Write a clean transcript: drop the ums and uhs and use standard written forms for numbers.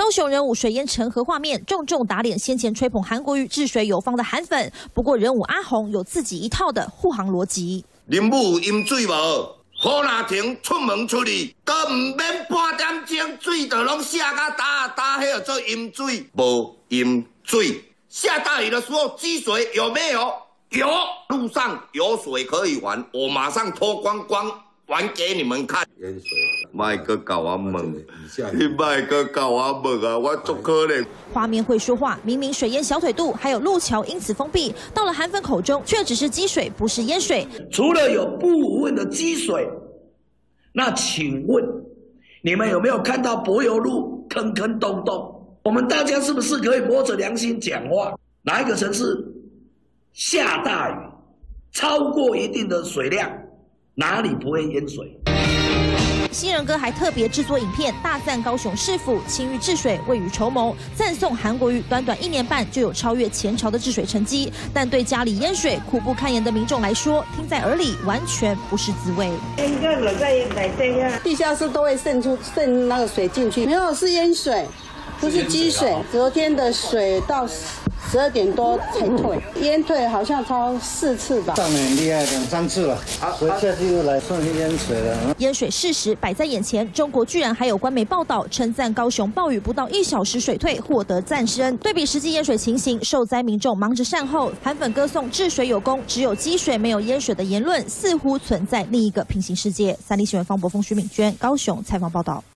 高雄人武水淹成河画面，重重打脸先前吹捧韩国瑜治水有方的韩粉。不过人武阿宏有自己一套的护航逻辑。 林武有淹水无？好若停出门出去，都唔免半点钟，水就拢下到打迄个做淹水，无淹水。下大雨的时候积水有没有？有，路上有水可以玩，我马上脱光光。 玩给你们看，淹水，卖个搞我问，你卖个搞我问啊，我足可怜。 画面会说话，明明水淹小腿肚，还有路桥因此封闭，到了韩粉口中却只是积水，不是淹水。 除了有部分的积水，那请问你们有没有看到柏油路坑坑洞洞？我们大家是不是可以摸着良心讲话？哪一个城市下大雨超过一定的水量？ 哪里不会淹水？ 新人哥还特别制作影片，大赞高雄市府清淤治水未雨绸缪，赞颂韩国瑜短短1年半就有超越前朝的治水成绩。但对家里淹水苦不堪言的民众来说，听在耳里完全不是滋味。 地下室都会渗那个水进去，没有是淹水，不是积水。昨天的水到12点多才退，淹退好像超4次吧。 上面很厉害，2、3次了，所以下次又来算是淹水了。 淹水事实摆在眼前，中国居然还有官媒报道称赞高雄暴雨不到1小时水退，获得赞声。对比实际淹水情形，受灾民众忙着善后，韩粉歌颂治水有功，只有积水没有淹水的言论，似乎存在另一个平行世界。三立新闻方博峰、徐敏娟高雄采访报道。